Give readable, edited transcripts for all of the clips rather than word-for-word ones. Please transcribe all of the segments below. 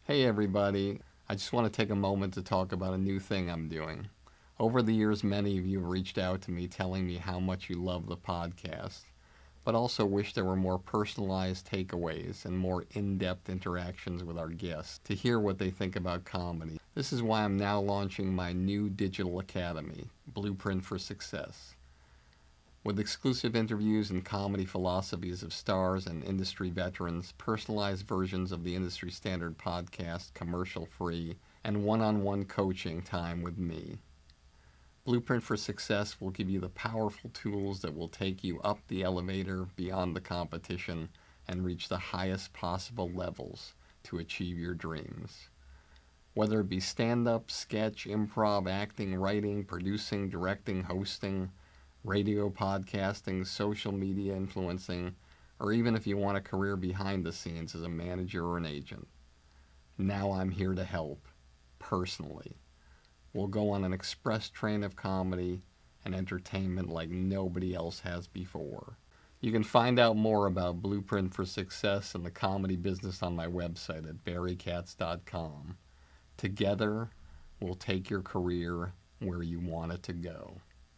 Hey everybody, I just want to take a moment to talk about a new thing I'm doing. Over the years, many of you have reached out to me telling me how much you love the podcast, but also wish there were more personalized takeaways and more in-depth interactions with our guests to hear what they think about comedy. This is why I'm now launching my new digital academy, Blueprint for Success. With exclusive interviews and comedy philosophies of stars and industry veterans, personalized versions of the industry standard podcast, commercial-free, and one-on-one coaching time with me. Blueprint for Success will give you the powerful tools that will take you up the elevator beyond the competition and reach the highest possible levels to achieve your dreams. Whether it be stand-up, sketch, improv, acting, writing, producing, directing, hosting, radio podcasting, social media influencing, or even if you want a career behind the scenes as a manager or an agent. Now I'm here to help, personally. We'll go on an express train of comedy and entertainment like nobody else has before. You can find out more about Blueprint for Success and the comedy business on my website at barrykatz.com. Together, we'll take your career where you want it to go.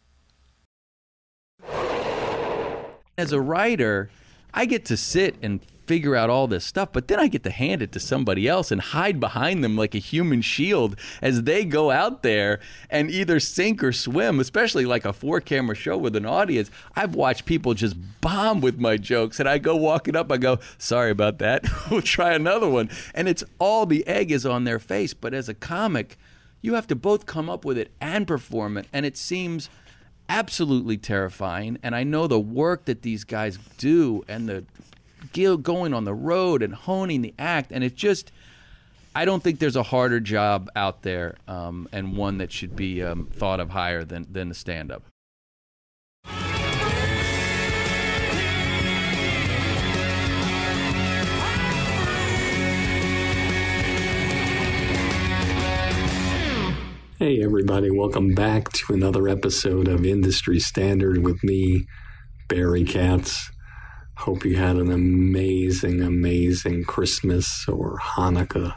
As a writer, I get to sit and figure out all this stuff, but then I get to hand it to somebody else and hide behind them like a human shield as they go out there and either sink or swim, especially like a 4-camera show with an audience. I've watched people just bomb with my jokes, and I go walking up, I go, sorry about that, we'll try another one. And it's all the egg is on their face, but as a comic, you have to both come up with it and perform it, and it seems absolutely terrifying. And I know the work that these guys do and the going on the road and honing the act, and it just, I don't think there's a harder job out there, and one that should be thought of higher than the stand-up. Hey everybody, welcome back to another episode of Industry Standard with me, Barry Katz. Hope you had an amazing Christmas or Hanukkah,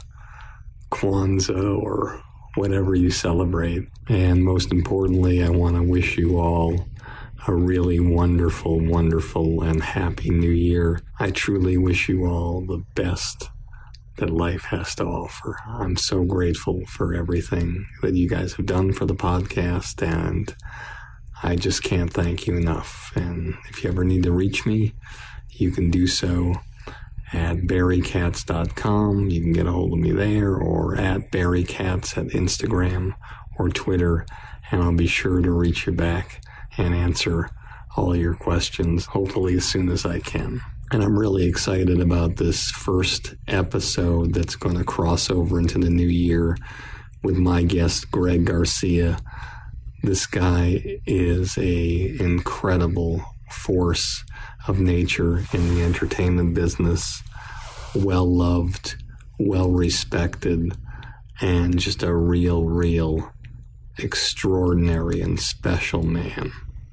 Kwanzaa, or whatever you celebrate. And most importantly, I want to wish you all a really wonderful and happy new year. I truly wish you all the best that life has to offer. I'm so grateful for everything that you guys have done for the podcast, and I just can't thank you enough. And if you ever need to reach me, you can do so at barrykatz.com. You can get a hold of me there, or at barrykatz at Instagram or Twitter, and I'll be sure to reach you back and answer all your questions, hopefully as soon as I can. And I'm really excited about this first episode that's going to cross over into the new year with my guest, Greg Garcia. This guy is an incredible force of nature in the entertainment business, well-loved, well-respected, and just a real extraordinary and special man.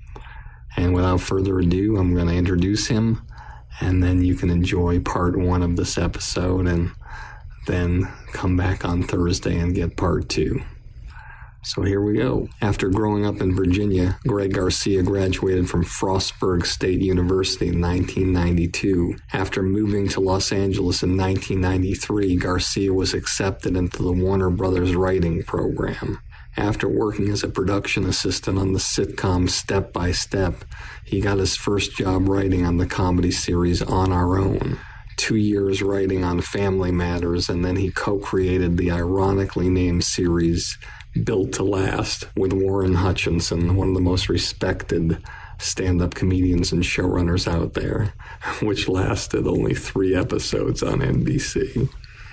And without further ado, I'm going to introduce him, and then you can enjoy part 1 of this episode and then come back on Thursday and get part 2. So here we go. After growing up in Virginia, Greg Garcia graduated from Frostburg State University in 1992. After moving to Los Angeles in 1993, Garcia was accepted into the Warner Brothers writing program. After working as a production assistant on the sitcom Step by Step, he got his first job writing on the comedy series On Our Own. 2 years writing on Family Matters, and then he co-created the ironically named series Built to Last with Warren Hutchinson, one of the most respected stand-up comedians and showrunners out there, which lasted only 3 episodes on NBC.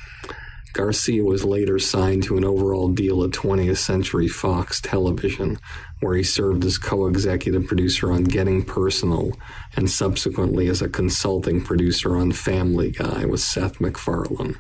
Garcia was later signed to an overall deal at 20th Century Fox Television, where he served as co-executive producer on Getting Personal and subsequently as a consulting producer on Family Guy with Seth MacFarlane.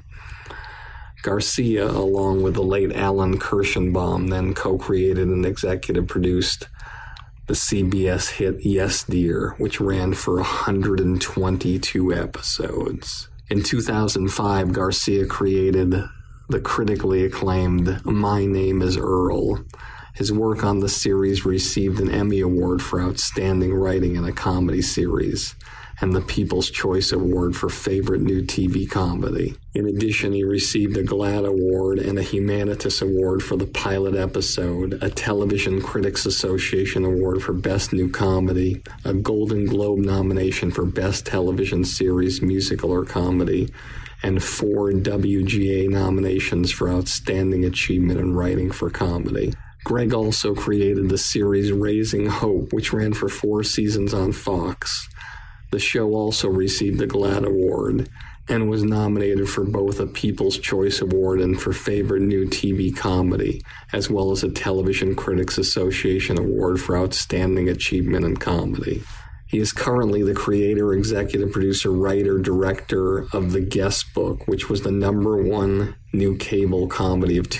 Garcia, along with the late Alan Kirshenbaum, then co-created and executive produced the CBS hit Yes Dear, which ran for 122 episodes. In 2005, Garcia created the critically acclaimed My Name Is Earl. His work on the series received an Emmy Award for Outstanding Writing in a Comedy Series and the People's Choice Award for Favorite New TV Comedy. In addition, he received a GLAAD Award and a Humanitas Award for the pilot episode, a Television Critics Association Award for Best New Comedy, a Golden Globe nomination for Best Television Series, Musical or Comedy, and 4 WGA nominations for Outstanding Achievement in Writing for Comedy. Greg also created the series Raising Hope, which ran for 4 seasons on Fox. The show also received the GLAAD Award and was nominated for both a People's Choice Award and for Favorite New TV Comedy, as well as a Television Critics Association Award for Outstanding Achievement in Comedy. He is currently the creator, executive producer, writer, director of The Guest Book, which was the #1 new cable comedy of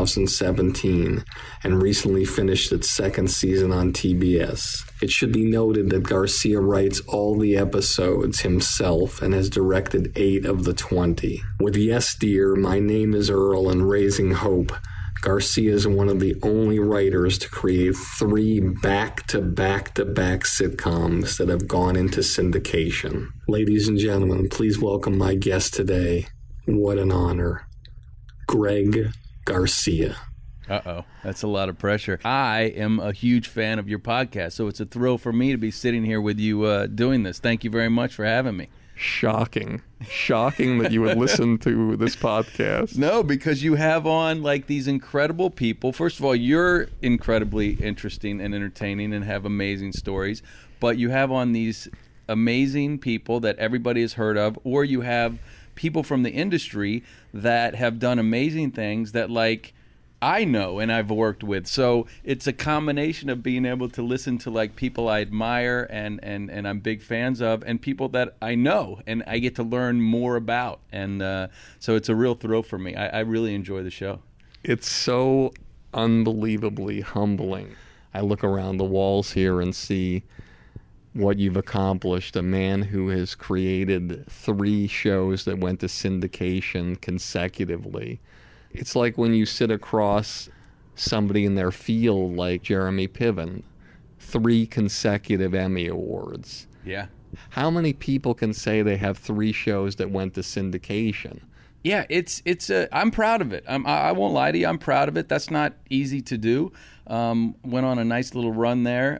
2017 and recently finished its 2nd season on TBS. It should be noted that Garcia writes all the episodes himself and has directed 8 of the 20. With Yes Dear, My Name Is Earl, and Raising Hope, Garcia is one of the only writers to create 3 back-to-back-to-back sitcoms that have gone into syndication. Ladies and gentlemen, please welcome my guest today. What an honor. Greg Garcia. Uh-oh, that's a lot of pressure. I am a huge fan of your podcast, so it's a thrill for me to be sitting here with you doing this. Thank you very much for having me. Shocking that you would listen to this podcast. No, because you have on like these incredible people. First of all, you're incredibly interesting and entertaining and have amazing stories, but you have on these amazing people that everybody has heard of, or you have people from the industry that have done amazing things that like I know and I've worked with. So it's a combination of being able to listen to like people I admire and I'm big fans of, and people that I know and I get to learn more about. And so it's a real thrill for me. I really enjoy the show. It's so unbelievably humbling. I look around the walls here and see what you've accomplished. A man who has created 3 shows that went to syndication consecutively. It's like when you sit across somebody in their field like Jeremy Piven, 3 consecutive Emmy Awards. Yeah. How many people can say they have 3 shows that went to syndication? Yeah, I'm proud of it. I won't lie to you. I'm proud of it. That's not easy to do. Went on a nice little run there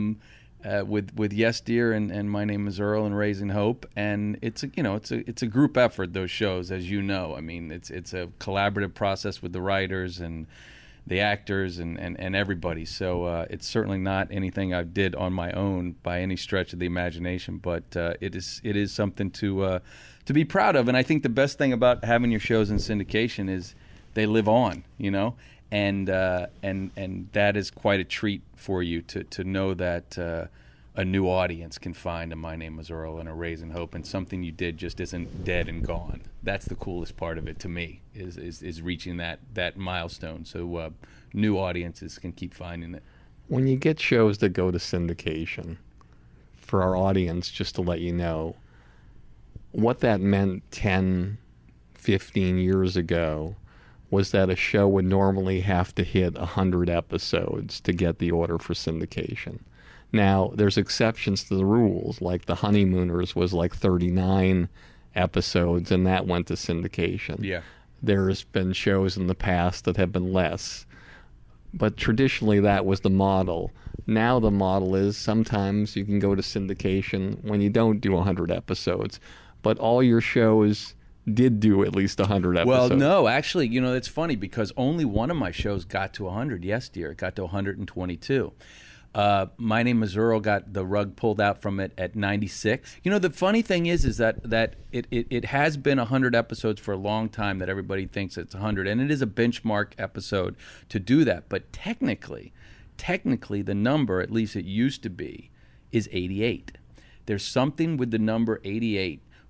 with Yes Dear and My Name Is Earl and Raising Hope, and it's a group effort. Those shows, as you know, I mean, it's a collaborative process with the writers and the actors and everybody. So it's certainly not anything I did on my own by any stretch of the imagination, but it is something to be proud of. And I think the best thing about having your shows in syndication is they live on, and that is quite a treat for you to know that a new audience can find a My Name Is Earl and a Raising Hope, and something you did just isn't dead and gone. That's the coolest part of it to me, is reaching that milestone, so new audiences can keep finding it. When you get shows that go to syndication, for our audience, just to let you know, what that meant 10, 15 years ago was that a show would normally have to hit 100 episodes to get the order for syndication. Now, there's exceptions to the rules, like The Honeymooners was like 39 episodes, and that went to syndication. Yeah. There's been shows in the past that have been less, but traditionally that was the model. Now the model is sometimes you can go to syndication when you don't do 100 episodes, but all your shows did do at least 100 episodes. Well, no, actually, it's funny because only one of my shows got to 100. Yes, dear, it got to 122. My Name Is Earl got the rug pulled out from it at 96. The funny thing is that it has been 100 episodes for a long time, that everybody thinks it's 100, and it is a benchmark episode to do that. But technically, the number, at least it used to be, is 88. There's something with the number 88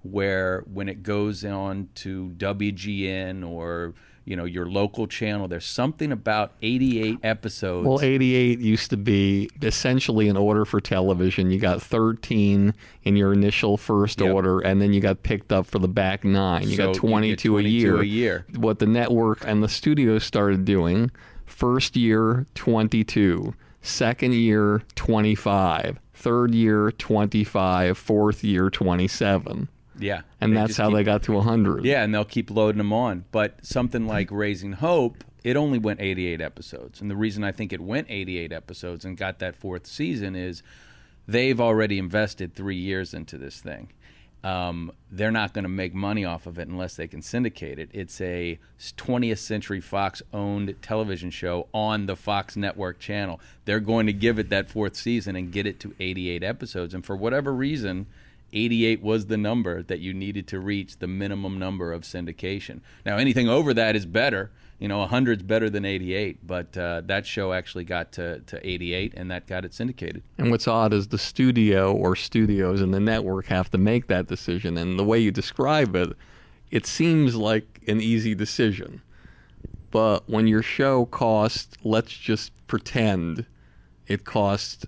where when it goes on to WGN or your local channel, there's something about 88 episodes. Well, 88 used to be essentially an order for television. You got 13 in your initial first order, and then you got picked up for the back 9. You got 22 a year. What the network and the studios started doing, first year, 22. Second year, 25. Third year, 25. Fourth year, 27. Yeah. And that's how they got to 100. Yeah, and they'll keep loading them on. But something like Raising Hope, it only went 88 episodes. And the reason I think it went 88 episodes and got that 4th season is they've already invested 3 years into this thing. They're not going to make money off of it unless they can syndicate it. It's a 20th Century Fox-owned television show on the Fox network channel. They're going to give it that 4th season and get it to 88 episodes. And for whatever reason, 88 was the number that you needed to reach the minimum number of syndication. Now, anything over that is better. 100's better than 88, but that show actually got to 88, and that got it syndicated. And what's odd is the studio or studios and the network have to make that decision. And the way you describe it, it seems like an easy decision. But when your show costs, let's just pretend it costs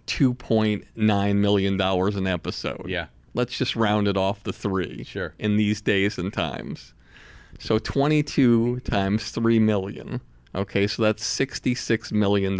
$2.9 million an episode. Yeah. Let's just round it off to 3. Sure. In these days and times. So 22 times 3 million. Okay, so that's $66 million.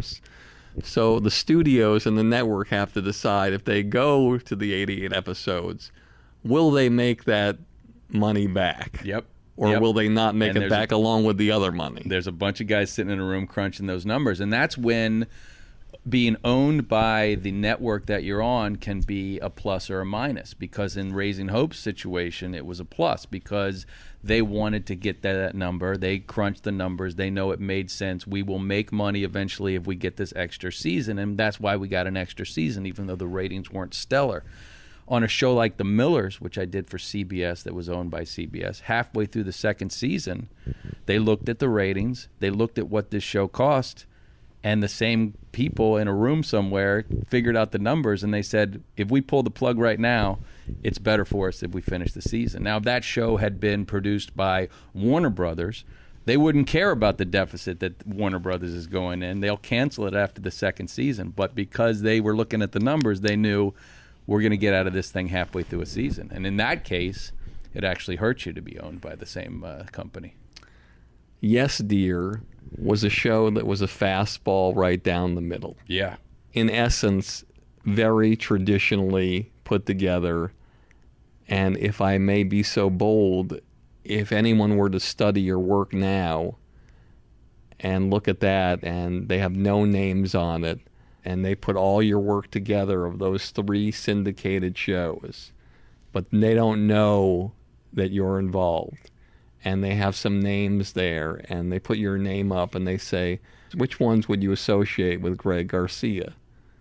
So the studios and the network have to decide if they go to the 88 episodes, will they make that money back? Yep. Or will they not make it back along with the other money? There's a bunch of guys sitting in a room crunching those numbers. And that's when being owned by the network that you're on can be a plus or a minus, because in Raising Hope's situation, it was a plus because they wanted to get that number. They crunched the numbers. They know it made sense. We will make money eventually if we get this extra season, and that's why we got an extra season, even though the ratings weren't stellar. On a show like The Millers, which I did for CBS that was owned by CBS, halfway through the 2nd season, they looked at the ratings, they looked at what this show cost, and the same people in a room somewhere figured out the numbers, and they said, if we pull the plug right now, it's better for us if we finish the season. Now, if that show had been produced by Warner Brothers, they wouldn't care about the deficit that Warner Brothers is going in. They'll cancel it after the 2nd season. But because they were looking at the numbers, they knew we're going to get out of this thing halfway through a season. And in that case, it actually hurts you to be owned by the same company. Yes, Dear was a show that was a fastball right down the middle. Yeah. In essence, very traditionally put together. And if I may be so bold, if anyone were to study your work now and look at that, and they have no names on it, and they put all your work together of those 3 syndicated shows, but they don't know that you're involved. And they have some names there, and they put your name up, and they say, which ones would you associate with Greg Garcia?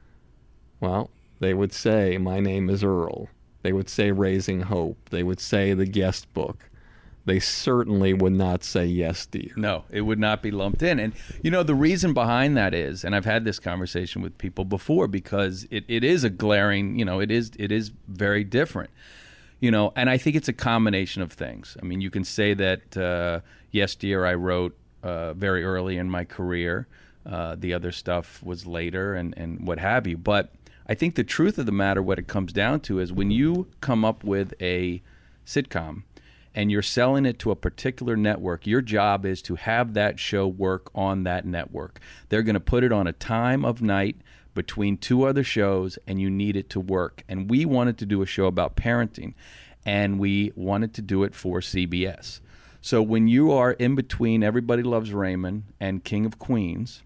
Well, they would say, My Name Is Earl. They would say Raising Hope. They would say The Guest Book. They certainly would not say Yes, Dear. No, it would not be lumped in. And, the reason behind that is, and I've had this conversation with people before, because it is a glaring, it is very different. And I think it's a combination of things. I mean, you can say that, Yes, Dear, I wrote very early in my career. The other stuff was later and what have you. But I think the truth of the matter, what it comes down to, is when you come up with a sitcom and you're selling it to a particular network, your job is to have that show work on that network. They're going to put it on a time of night between 2 other shows, and you need it to work. And we wanted to do a show about parenting, and we wanted to do it for CBS. So when you are in between Everybody Loves Raymond and King of Queens,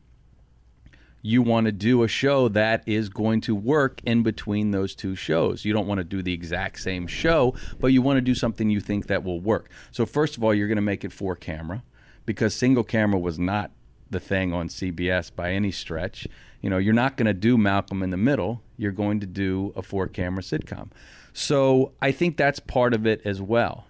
you want to do a show that is going to work in between those 2 shows. You don't want to do the exact same show, but you want to do something you think that will work. So first of all, you're going to make it 4 camera, because single camera was not the thing on CBS by any stretch. You're not going to do Malcolm in the Middle. You're going to do a 4-camera sitcom. So I think that's part of it as well,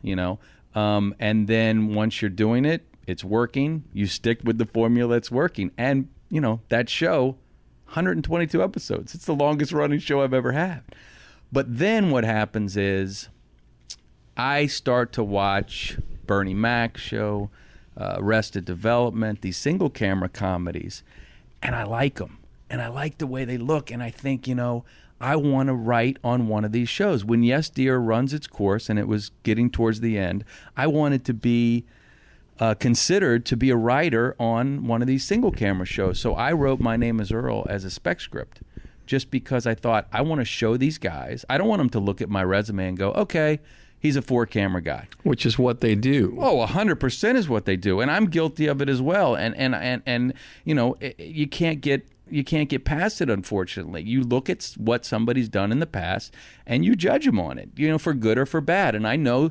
and then once you're doing it, it's working. You stick with the formula that's working. And, that show, 122 episodes. It's the longest running show I've ever had. But then what happens is I start to watch Bernie Mac show, Arrested Development, these single camera comedies, and I like them. And I like the way they look, and I think, I want to write on one of these shows. When Yes Dear runs its course, and it was getting towards the end, I wanted to be considered to be a writer on one of these single camera shows. So I wrote My Name Is Earl as a spec script, just because I thought, I want to show these guys. I don't want them to look at my resume and go, okay, he's a 4-camera guy. Which is what they do. Oh, 100% is what they do, and I'm guilty of it as well. And you can't get past it, unfortunately. You look at what somebody's done in the past and you judge them on it, for good or for bad. And I knew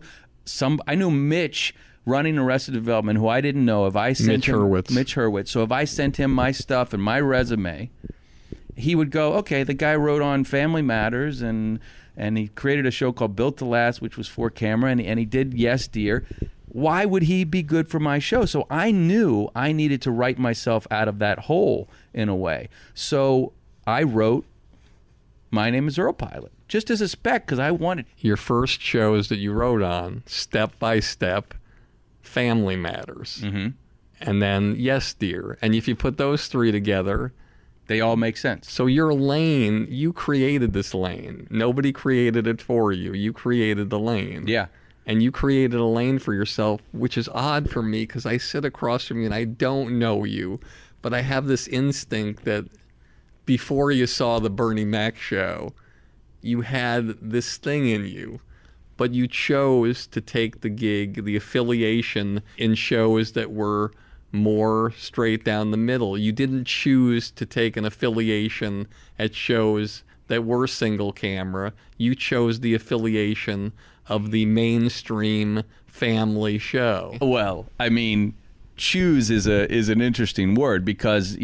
Mitch running Arrested Development, who I didn't know. If I sent Mitch Hurwitz. So if I sent him my stuff and my resume, he would go, okay, the guy wrote on Family Matters and he created a show called Built to Last, which was 4-camera, and he did Yes Dear. Why would he be good for my show? So I knew I needed to write myself out of that hole in a way. So I wrote My Name Is Earl pilot, just as a spec, because I wanted. Your first shows that you wrote on, Step by Step, Family Matters, and then Yes Dear. And if you put those 3 together, they all make sense. So your lane, you created this lane. Nobody created it for you. You created the lane. Yeah. And you created a lane for yourself, which is odd for me because I sit across from you and I don't know you. But I have this instinct that before you saw the Bernie Mac show, you had this thing in you. But you chose to take the gig, the affiliation in shows that were more straight down the middle. You didn't choose to take an affiliation at shows that were single camera. You chose the affiliation of the mainstream family show. Well, I mean, choose is an interesting word because,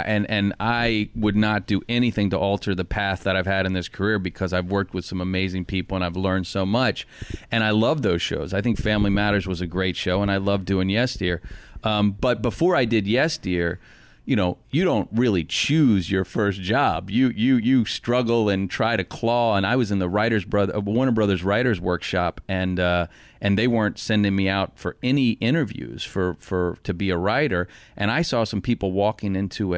I would not do anything to alter the path that I've had in this career because I've worked with some amazing people and I've learned so much. And I love those shows. I think Family Matters was a great show and I love doing Yes Dear. But before I did Yes Dear, you don't really choose your first job. You struggle and try to claw. And I was in the Warner Brothers Writers Workshop, and they weren't sending me out for any interviews to be a writer. And I saw some people walking into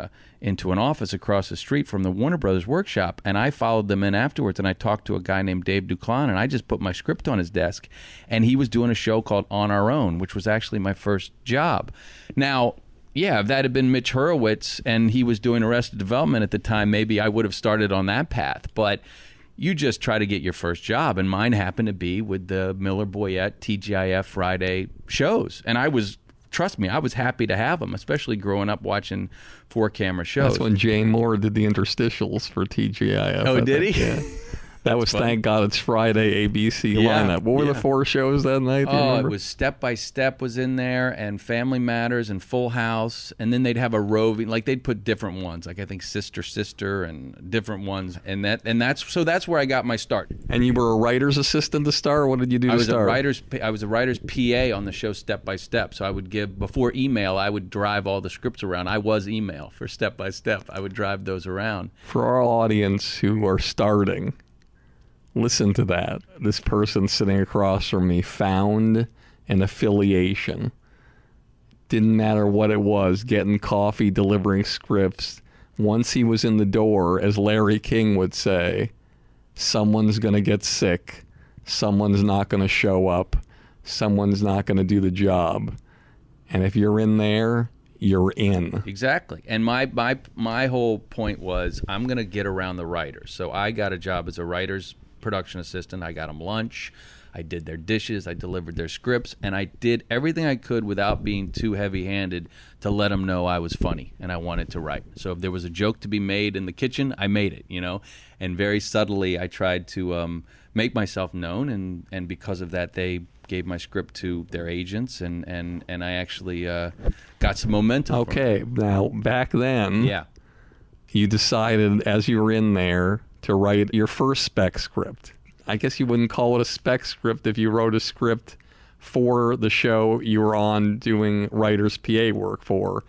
an office across the street from the Warner Brothers Workshop, and I followed them in afterwards. And I talked to a guy named Dave Duclan, and I just put my script on his desk, and he was doing a show called On Our Own, which was actually my first job. Now, yeah, if that had been Mitch Hurwitz and he was doing Arrested Development at the time, maybe I would have started on that path. But you just try to get your first job, and mine happened to be with the Miller Boyette TGIF Friday shows. And trust me, I was happy to have them, especially growing up watching 4-camera shows. That's when Jay Moore did the interstitials for TGIF. Oh, did he? Yeah. That was, Thank God It's Friday, ABC lineup. What were the 4 shows that night? Do you remember? It was Step by Step was in there, and Family Matters, and Full House, and then they'd have a roving, like they'd put different ones, like I think Sister, and different ones, and that's where I got my start. And you were a writer's assistant to start? What did you do to start? I was a writer's PA on the show Step by Step, so I would before email, I would drive all the scripts around. I was email for Step by Step. I would drive those around. For our audience who are starting, listen to that. This person sitting across from me found an affiliation. Didn't matter what it was, getting coffee, delivering scripts. Once he was in the door, as Larry King would say, someone's going to get sick. Someone's not going to show up. Someone's not going to do the job. And if you're in there, you're in. Exactly. And my whole point was I'm going to get around the writers. So I got a job as a writer's production assistant. I got them lunch. I did their dishes. I delivered their scripts. And I did everything I could without being too heavy-handed to let them know I was funny and I wanted to write. So if there was a joke to be made in the kitchen, I made it, And very subtly, I tried to make myself known. And because of that, they gave my script to their agents. And I actually got some momentum. Okay. Now, back then, you decided as you were in there to write your first spec script. I guess you wouldn't call it a spec script if you wrote a script for the show you were on doing writer's PA work for.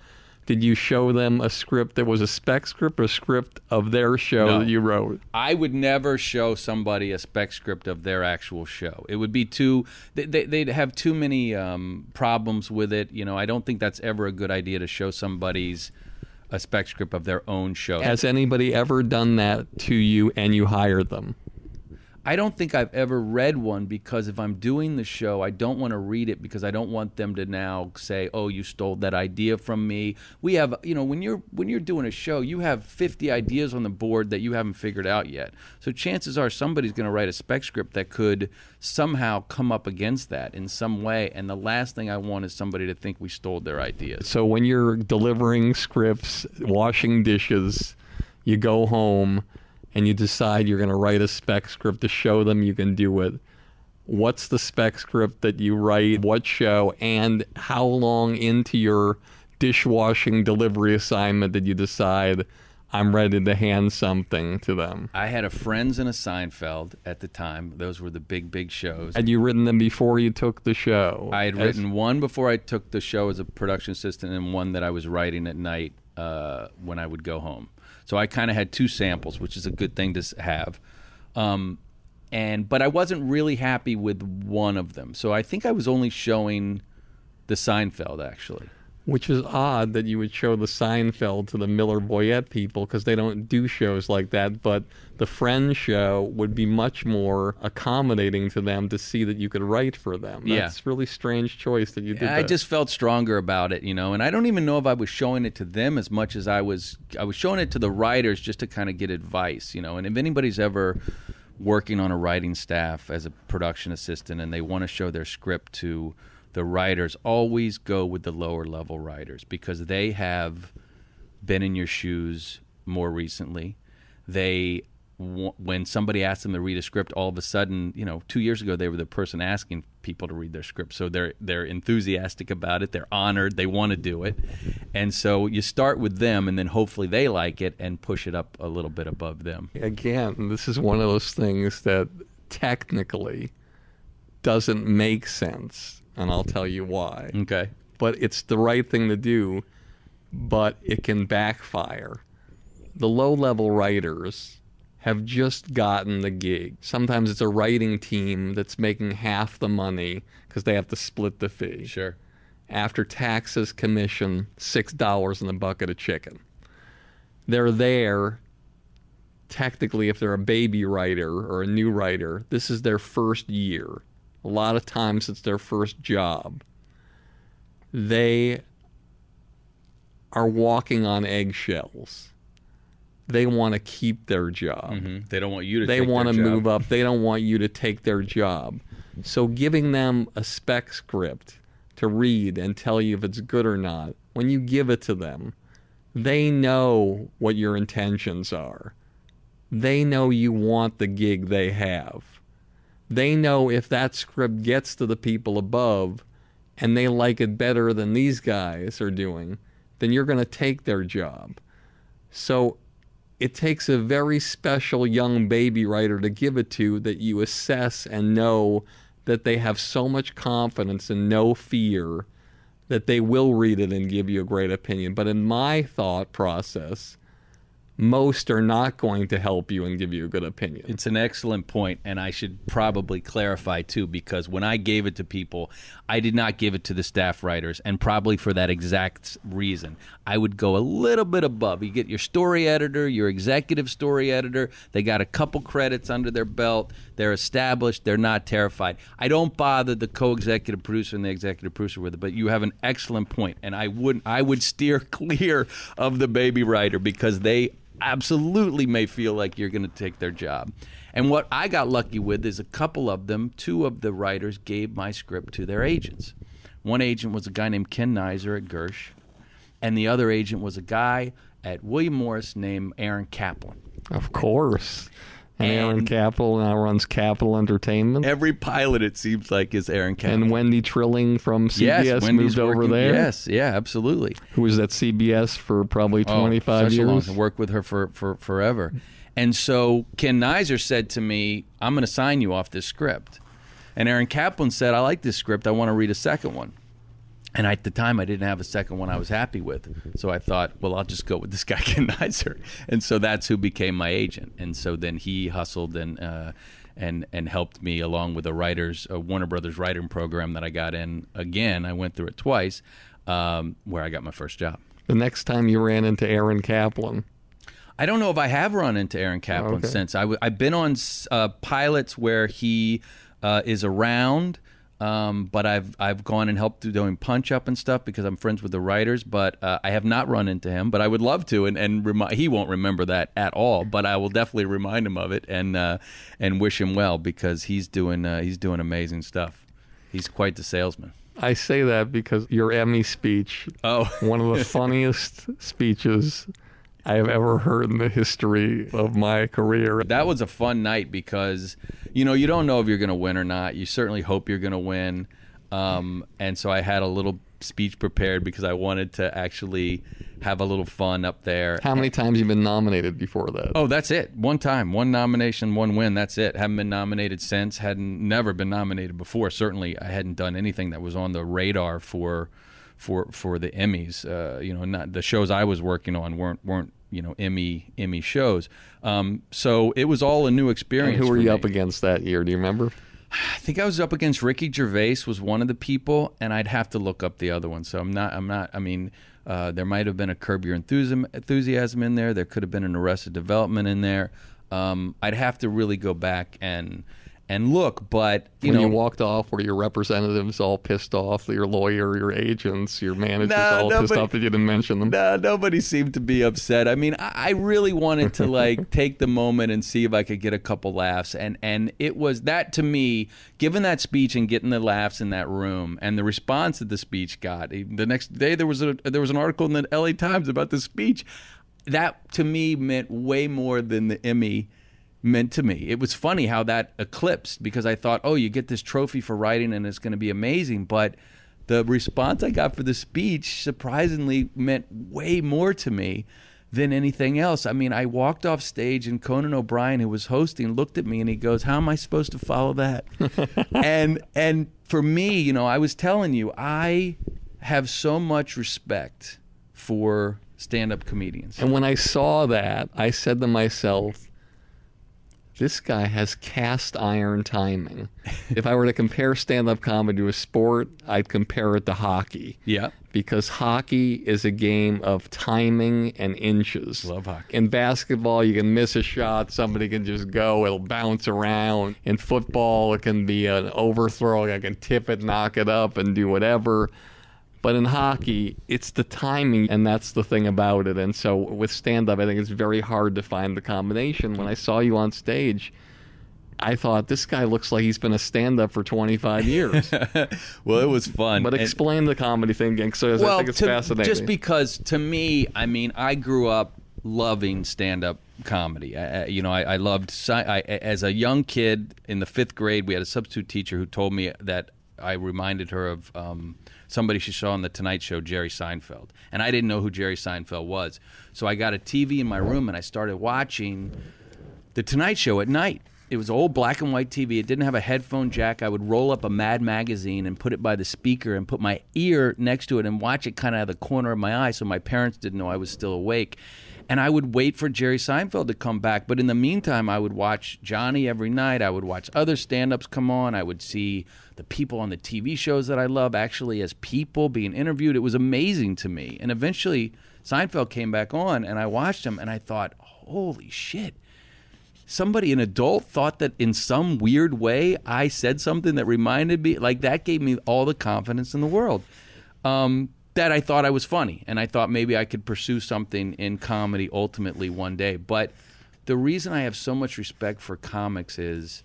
Did you show them a script that was a spec script or a script of their show that you wrote? I would never show somebody a spec script of their actual show. It would be too... They'd have too many problems with it. You know, I don't think that's ever a good idea to show somebody's a spec script of their own show. Has anybody ever done that to you and you hired them? I don't think I've ever read one, because if I'm doing the show, I don't want to read it because I don't want them to now say, "Oh, you stole that idea from me." We have, you know, when you're doing a show, you have 50 ideas on the board that you haven't figured out yet. So chances are somebody's going to write a spec script that could somehow come up against that in some way, and the last thing I want is somebody to think we stole their ideas. So when you're delivering scripts, washing dishes, you go home and you decide you're going to write a spec script to show them you can do it. What's the spec script that you write? What show? And how long into your dishwashing delivery assignment did you decide, I'm ready to hand something to them? I had a Friends and a Seinfeld at the time. Those were the big shows. Had you written them before you took the show? I had written one before I took the show as a production assistant, and one that I was writing at night when I would go home. So I kind of had two samples, which is a good thing to have. But I wasn't really happy with one of them. So I think I was only showing the Seinfeld, actually. Which is odd that you would show the Seinfeld to the Miller Boyette people, because they don't do shows like that. But the Friends show would be much more accommodating to them to see that you could write for them. That's a really strange choice that you did that. I just felt stronger about it, you know. And I don't even know if I was showing it to them as much as I was showing it to the writers just to kind of get advice, you know. And if anybody's ever working on a writing staff as a production assistant and they want to show their script to the writers, always go with the lower level writers, because they have been in your shoes more recently. When somebody asks them to read a script, all of a sudden, you know, 2 years ago they were the person asking people to read their script. So they're enthusiastic about it. They're honored. They want to do it. And so you start with them, and then hopefully they like it and push it up a little bit above them. Again, this is one of those things that technically doesn't make sense. And I'll tell you why. Okay. But it's the right thing to do, but it can backfire. The low-level writers have just gotten the gig. Sometimes it's a writing team that's making half the money because they have to split the fee. Sure. After taxes, commission, $6 in a bucket of chicken. They're there, technically, if they're a baby writer or a new writer, this is their first year. A lot of times it's their first job. They are walking on eggshells. They want to keep their job. Mm-hmm. They don't want you to take their job. They want to move up. They don't want you to take their job. So giving them a spec script to read and tell you if it's good or not, when you give it to them, they know what your intentions are. They know you want the gig they have. They know if that script gets to the people above and they like it better than these guys are doing, then you're going to take their job. So it takes a very special young baby writer to give it to that you assess and know that they have so much confidence and no fear that they will read it and give you a great opinion. But in my thought process, most are not going to help you and give you a good opinion. It's an excellent point, and I should probably clarify, too, because when I gave it to people, I did not give it to the staff writers, and probably for that exact reason. I would go a little bit above. You get your story editor, your executive story editor. They got a couple credits under their belt. They're established. They're not terrified. I don't bother the co-executive producer and the executive producer with it, but you have an excellent point, and I would steer clear of the baby writer because they absolutely may feel like you're going to take their job. And what I got lucky with is a couple of them, two of the writers gave my script to their agents. One agent was a guy named Ken Nizer at Gersh, and the other agent was a guy at William Morris named Aaron Kaplan. Of course. And Aaron Kaplan now runs Capital Entertainment. Every pilot, it seems like, is Aaron Kaplan. And Wendy Trilling from CBS moved over there. Yes, yeah, absolutely. Who was at CBS for probably 25 years. I worked with her for forever. And so Ken Nizer said to me, I'm going to sign you off this script. And Aaron Kaplan said, I like this script. I want to read a second one. And at the time, I didn't have a second one I was happy with. So I thought, well, I'll just go with this guy, Ken Kaiser. And so that's who became my agent. And so then he hustled and helped me along with a Warner Brothers writing program that I got in. Again, I went through it twice, where I got my first job. The next time you ran into Aaron Kaplan. I don't know if I have run into Aaron Kaplan since. I've been on pilots where he is around. But I've gone and helped doing Punch Up and stuff because I'm friends with the writers. But I have not run into him. But I would love to, and he won't remember that at all. But I will definitely remind him of it and wish him well because he's doing amazing stuff. He's quite the salesman. I say that because your Emmy speech, one of the funniest speeches I have ever heard in the history of my career. That was a fun night because, you don't know if you're going to win or not. You certainly hope you're going to win. And so I had a little speech prepared because I wanted to actually have a little fun up there. How many times have you been nominated before that? Oh, that's it. One time. One nomination, one win. That's it. Haven't been nominated since. Never been nominated before. Certainly I hadn't done anything that was on the radar for the Emmys. Not the shows I was working on weren't Emmy shows. So it was all a new experience. And who were you up against that year? Do you remember? I think I was up against Ricky Gervais was one of the people, and I'd have to look up the other one. So I'm not. I mean, there might have been a Curb Your Enthusiasm in there. There could have been an Arrested Development in there. I'd have to really go back and look, but when you walked off, were your representatives all pissed off? Your lawyer, your agents, your managers pissed off that you didn't mention them? No, nobody seemed to be upset. I mean, I really wanted to take the moment and see if I could get a couple laughs, and it was that to me, given that speech and getting the laughs in that room, and the response that the speech got. The next day, there was an article in the LA Times about the speech. That to me meant way more than the Emmy meant to me. It was funny how that eclipsed because I thought, you get this trophy for writing and it's going to be amazing. But the response I got for the speech surprisingly meant way more to me than anything else. I mean, I walked off stage and Conan O'Brien, who was hosting, looked at me and he goes, "How am I supposed to follow that?" and for me, I was telling you, I have so much respect for stand-up comedians. And when I saw that, I said to myself, this guy has cast iron timing. If I were to compare stand-up comedy to a sport, I'd compare it to hockey. Yeah. Because hockey is a game of timing and inches. Love hockey. In basketball, you can miss a shot, somebody can just go, it'll bounce around. In football, it can be an overthrow, I can tip it, knock it up, and do whatever. But in hockey, it's the timing, and that's the thing about it. And so with stand-up, I think it's very hard to find the combination. When I saw you on stage, I thought, this guy looks like he's been a stand-up for 25 years. Well, it was fun. But explain the comedy thing again, because I think it's fascinating. Just because, to me, I grew up loving stand-up comedy. I loved, as a young kid in the 5th grade, we had a substitute teacher who told me that I reminded her of somebody she saw on The Tonight Show, Jerry Seinfeld. And I didn't know who Jerry Seinfeld was. So I got a TV in my room and I started watching The Tonight Show at night. It was old black and white TV. It didn't have a headphone jack. I would roll up a Mad magazine and put it by the speaker and put my ear next to it and watch it kind of out of the corner of my eye so my parents didn't know I was still awake. And I would wait for Jerry Seinfeld to come back. But in the meantime, I would watch Johnny every night. I would watch other stand-ups come on. I would see the people on the TV shows that I love actually as people being interviewed. It was amazing to me. And eventually, Seinfeld came back on, and I watched him, and I thought, holy shit. Somebody, an adult, thought that in some weird way I said something that reminded me, that gave me all the confidence in the world. That I thought I was funny, and I thought maybe I could pursue something in comedy ultimately one day. But the reason I have so much respect for comics is,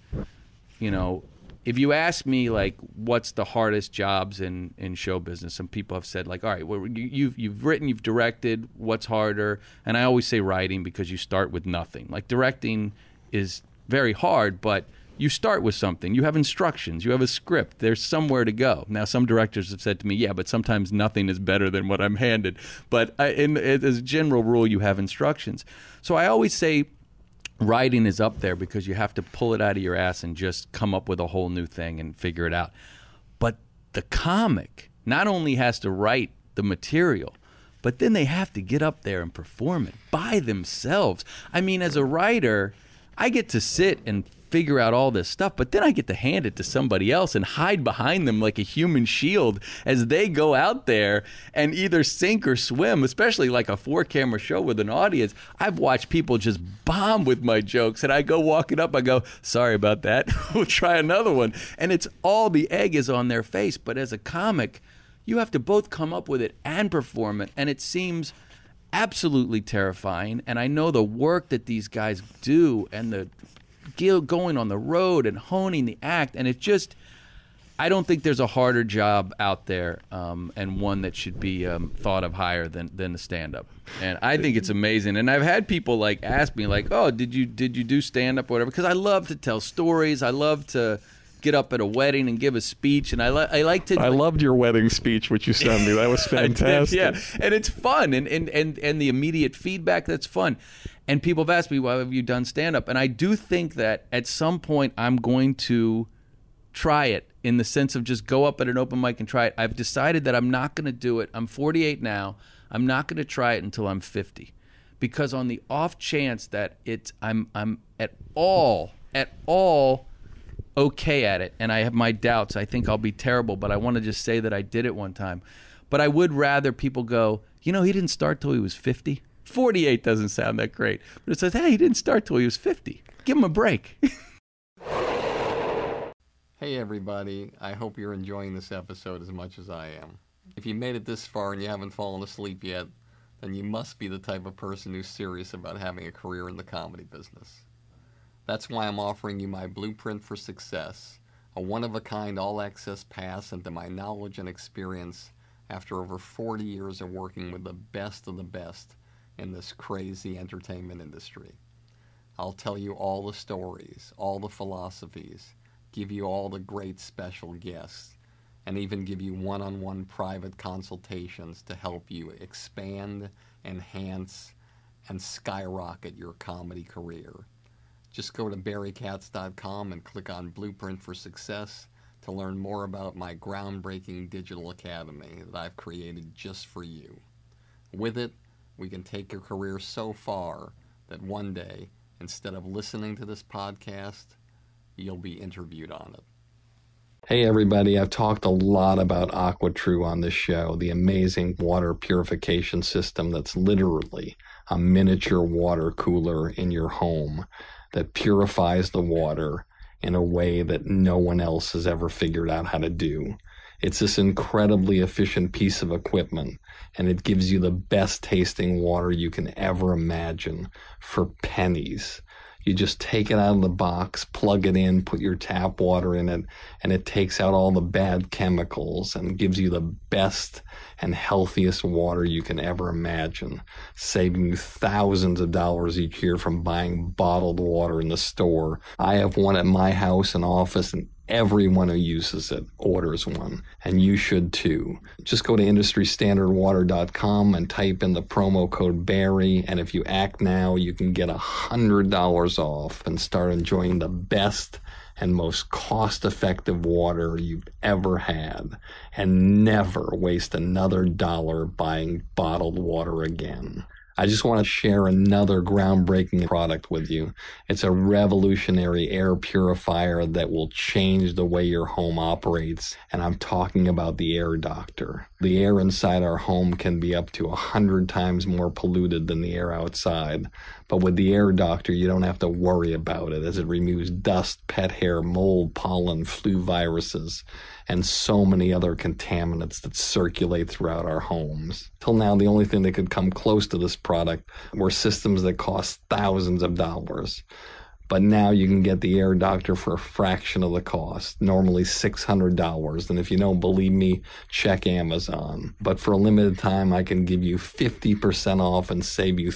if you ask me, what's the hardest jobs in show business, some people have said, all right, well, you've written, you've directed, what's harder? And I always say writing because you start with nothing. Directing is very hard, but you start with something. You have instructions. You have a script. There's somewhere to go. Now, some directors have said to me, yeah, but sometimes nothing is better than what I'm handed. But as a general rule, you have instructions. So I always say writing is up there because you have to pull it out of your ass and just come up with a whole new thing and figure it out. But the comic not only has to write the material, but then they have to get up there and perform it by themselves. I mean, as a writer, I get to sit and figure out all this stuff, but then I get to hand it to somebody else and hide behind them like a human shield as they go out there and either sink or swim, especially like a 4-camera show with an audience. I've watched people just bomb with my jokes, and I go walking up, I go, sorry about that, we'll try another one. And it's all the egg is on their face. But as a comic, you have to both come up with it and perform it, and it seems absolutely terrifying. And I know the work that these guys do and the going on the road and honing the act, and it just, I don't think there's a harder job out there, and one that should be thought of higher than the stand-up. And I think it's amazing. And I've had people like ask me like, oh, did you do stand-up or whatever? Because I love to tell stories. I love to get up at a wedding and give a speech, and I like to. I loved your wedding speech, which you sent me. That was fantastic. Yeah, and it's fun, and the immediate feedback, that's fun. And people have asked me, why have you done stand-up? And I do think that at some point I'm going to try it, in the sense of just go up at an open mic and try it. I've decided that I'm not going to do it. I'm 48 now. I'm not going to try it until I'm 50, because on the off chance that I'm at all okay at it, and I have my doubts, I think I'll be terrible, but I want to just say that I did it one time. But I would rather people go, he didn't start till he was 50. 48 doesn't sound that great, but it says, hey, he didn't start till he was 50. Give him a break. Hey everybody, I hope you're enjoying this episode as much as I am. If you made it this far and you haven't fallen asleep yet, then you must be the type of person who's serious about having a career in the comedy business. That's why I'm offering you my Blueprint for Success, a one-of-a-kind all-access pass into my knowledge and experience after over 40 years of working with the best of the best in this crazy entertainment industry. I'll tell you all the stories, all the philosophies, give you all the great special guests, and even give you one-on-one private consultations to help you expand, enhance, and skyrocket your comedy career. Just go to barrykatz.com and click on Blueprint for Success to learn more about my groundbreaking digital academy that I've created just for you. With it, we can take your career so far that one day, instead of listening to this podcast, you'll be interviewed on it. Hey everybody, I've talked a lot about AquaTrue on this show, the amazing water purification system that's literally a miniature water cooler in your home that purifies the water in a way that no one else has ever figured out how to do. It's this incredibly efficient piece of equipment, and it gives you the best tasting water you can ever imagine for pennies. You just take it out of the box, plug it in, put your tap water in it, and it takes out all the bad chemicals and gives you the best and healthiest water you can ever imagine, saving you thousands of dollars each year from buying bottled water in the store. I have one at my house and office, and everyone who uses it orders one, and you should too. Just go to industrystandardwater.com and type in the promo code Barry, and if you act now, you can get $100 off and start enjoying the best and most cost-effective water you've ever had, and never waste another dollar buying bottled water again. I just want to share another groundbreaking product with you. It's a revolutionary air purifier that will change the way your home operates, and I'm talking about the Air Doctor. The air inside our home can be up to 100 times more polluted than the air outside, but with the Air Doctor, you don't have to worry about it, as it removes dust, pet hair, mold, pollen, flu viruses, and so many other contaminants that circulate throughout our homes. Till now, the only thing that could come close to this product were systems that cost thousands of dollars. But now you can get the Air Doctor for a fraction of the cost, normally $600. And if you don't believe me, check Amazon. But for a limited time, I can give you 50% off and save you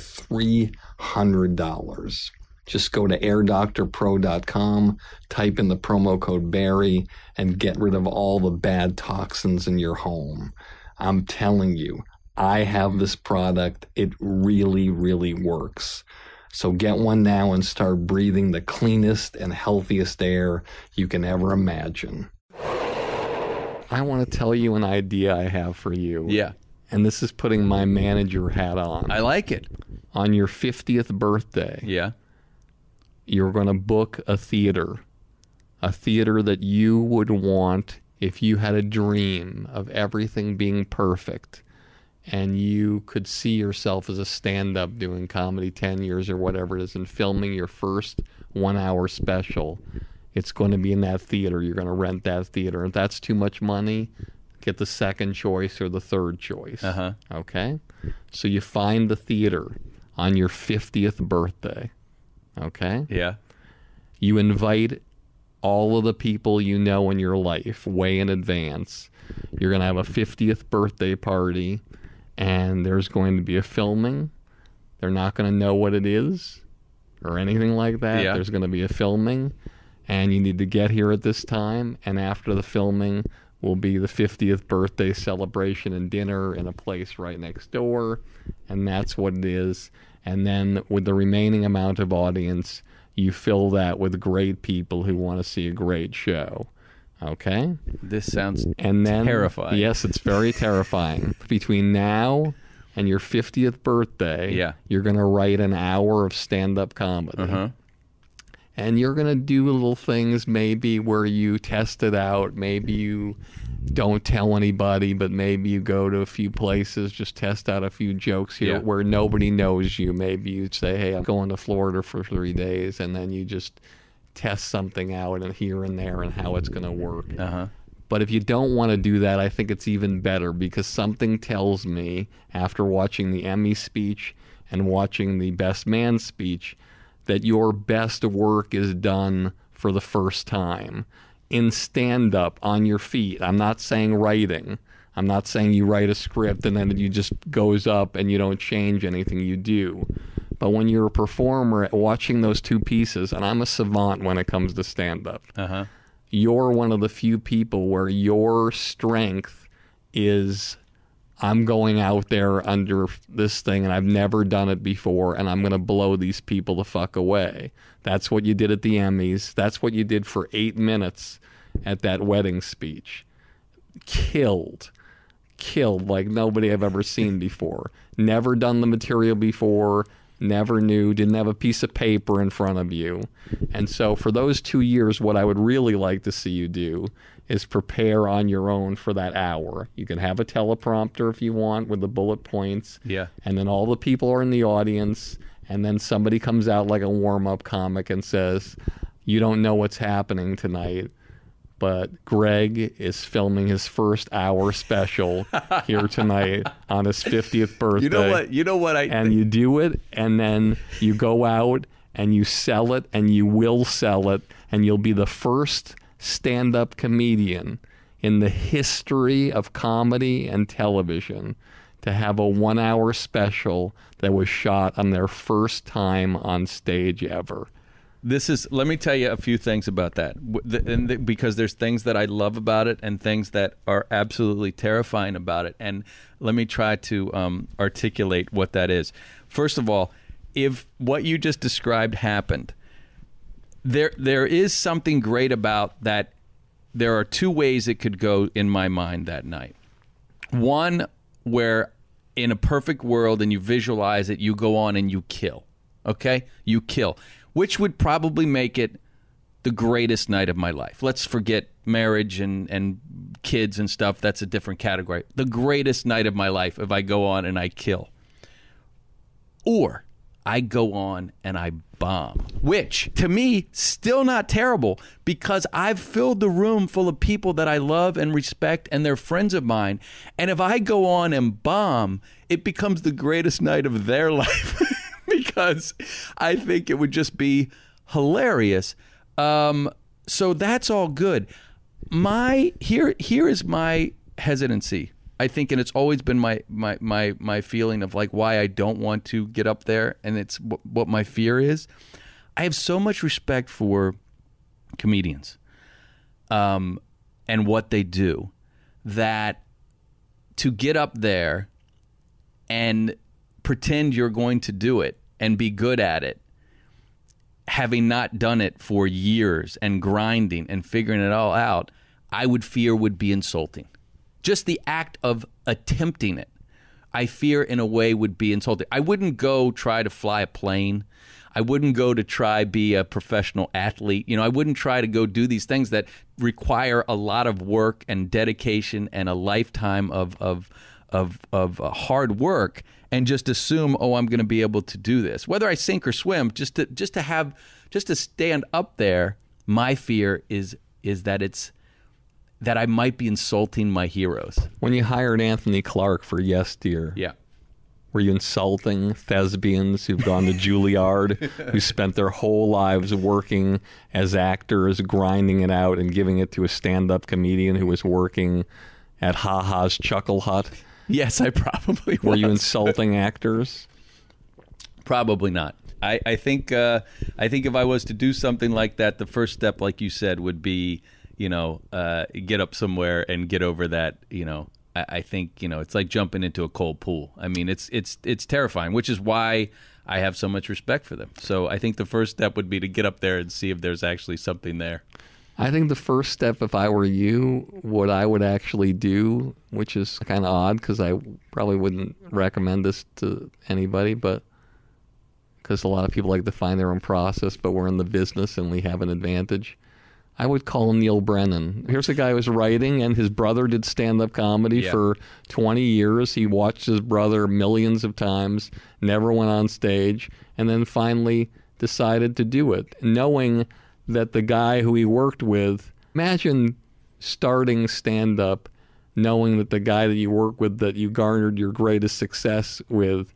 $300. Just go to airdoctorpro.com, type in the promo code Barry, and get rid of all the bad toxins in your home. I'm telling you, I have this product. It really, really works. So get one now and start breathing the cleanest and healthiest air you can ever imagine. I want to tell you an idea I have for you. Yeah. And this is putting my manager hat on. I like it. On your 50th birthday, Yeah. you're going to book a theater that you would want if you had a dream of everything being perfect and you could see yourself as a stand-up doing comedy 10 years or whatever it is and filming your first 1-hour special. It's going to be in that theater. You're going to rent that theater. If that's too much money, get the second choice or the third choice. Uh-huh. Okay? So you find the theater on your 50th birthday. Okay? Yeah. You invite all of the people you know in your life way in advance. You're going to have a 50th birthday party, and there's going to be a filming. They're not going to know what it is or anything like that. Yeah. There's going to be a filming, and you need to get here at this time, and after the filming will be the 50th birthday celebration and dinner in a place right next door, and that's what it is. And then with the remaining amount of audience, you fill that with great people who want to see a great show. Okay? This sounds And then, terrifying. Yes, it's very terrifying. Between now and your 50th birthday, Yeah. you're going to write an hour of stand-up comedy. Uh-huh. And you're going to do little things maybe where you test it out. Maybe you don't tell anybody, but maybe you go to a few places, just test out a few jokes here Yeah. where nobody knows you. Maybe you'd say, hey, I'm going to Florida for 3 days, and then you just test something out and here and there and how it's going to work. Uh-huh. But if you don't want to do that, I think it's even better because something tells me after watching the Emmy speech and watching the Best Man speech that your best work is done for the first time in stand-up on your feet. I'm not saying writing. I'm not saying you write a script and then it just goes up and you don't change anything you do. But when you're a performer watching those two pieces, and I'm a savant when it comes to stand-up, Uh-huh. you're one of the few people where your strength is I'm going out there under this thing and I've never done it before and I'm going to blow these people the fuck away. That's what you did at the Emmys. That's what you did for 8 minutes at that wedding speech. Killed like nobody I've ever seen before. Never done the material before. Never knew, didn't have a piece of paper in front of you. And so for those 2 years, what I would really like to see you do is prepare on your own for that hour. You can have a teleprompter if you want with the bullet points. Yeah. And then all the people are in the audience. And then somebody comes out like a warm-up comic and says, you don't know what's happening tonight, but Greg is filming his first hour special here tonight on his 50th birthday. You know what? And you do it, and then you go out and you sell it, and you will sell it, and you'll be the first stand-up comedian in the history of comedy and television to have a 1-hour special that was shot on their first time on stage ever. Let me tell you a few things about that, because there's things that I love about it and things that are absolutely terrifying about it. And let me try to articulate what that is. First of all, if what you just described happened, there is something great about that. There are two ways it could go in my mind that night. One, where in a perfect world and you visualize it, you go on and you kill. Okay? You kill. Which would probably make it the greatest night of my life. Let's forget marriage and kids and stuff. That's a different category. The greatest night of my life if I go on and I kill. Or I go on and I bomb. Which, to me, still not terrible because I've filled the room full of people that I love and respect and they're friends of mine. And if I go on and bomb, it becomes the greatest night of their life. Because I think it would just be hilarious. So that's all good. Here is my hesitancy. I think, and it's always been my feeling of like why I don't want to get up there, and it's what my fear is. I have so much respect for comedians, and what they do, that to get up there and pretend you're going to do it and be good at it, having not done it for years and grinding and figuring it all out, I would fear would be insulting. Just the act of attempting it, I fear in a way would be insulting. I wouldn't go try to fly a plane. I wouldn't go to try be a professional athlete. I wouldn't try to go do these things that require a lot of work and dedication and a lifetime of hard work, and just assume, I'm going to be able to do this, whether I sink or swim. Just to stand up there. My fear is that I might be insulting my heroes. When you hired Anthony Clark for Yes Dear, Yeah. were you insulting thespians who've gone to Juilliard, who spent their whole lives working as actors, grinding it out and giving it to a stand-up comedian who was working at Ha Ha's Chuckle Hut? Yes, I probably was. Were you insulting actors? Probably not. I think if I was to do something like that, the first step, like you said, would be, get up somewhere and get over that. I think it's like jumping into a cold pool. I mean, it's terrifying, which is why I have so much respect for them. So I think the first step would be to get up there and see if there's actually something there. I think the first step, if I were you, what I would actually do, which is kind of odd because I probably wouldn't recommend this to anybody, but because a lot of people like to find their own process, but we're in the business and we have an advantage. I would call Neil Brennan. Here's a guy who was writing, and his brother did stand-up comedy for 20 years. He watched his brother millions of times, never went on stage, and then finally decided to do it, knowing that the guy who he worked with, imagine starting stand-up, knowing that the guy that you work with, that you garnered your greatest success with,